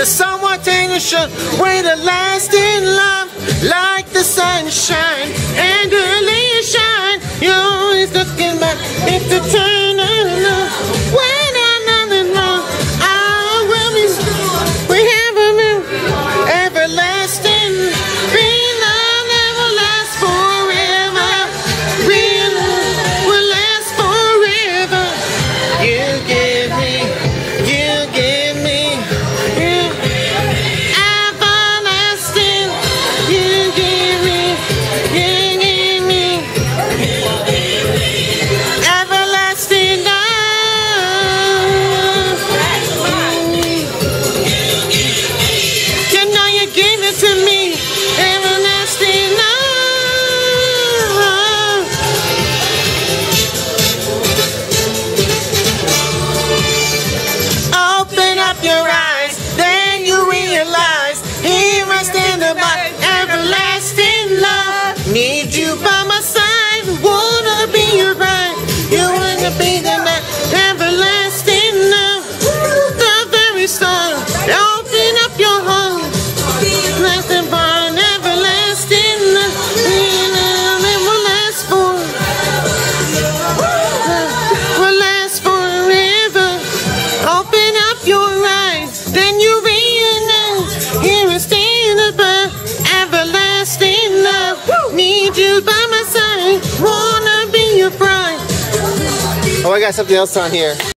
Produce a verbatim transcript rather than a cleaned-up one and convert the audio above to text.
The somewhat tension with a lasting love, like the sunshine and early shine. You're always looking back, it's the turn of love. When I'm not alone, I will be. We have a new everlasting. Real love never lasts forever. Real love will last forever. You give me, you give me, you everlasting. You give me, you give me everlasting love. You know you gave it to me, everlasting love. Open up your eyes, then you realize here I stand by everlasting love. Need you by my side, wanna be your bride. You wanna be the night, everlasting love. The very start, open up your heart. Lasting bond, everlasting love. Real love, it will last for, will last forever. Open up your eyes, then you realize here I stand above everlasting love. Need you by my side, wanna be your bride. Oh, I got something else on here.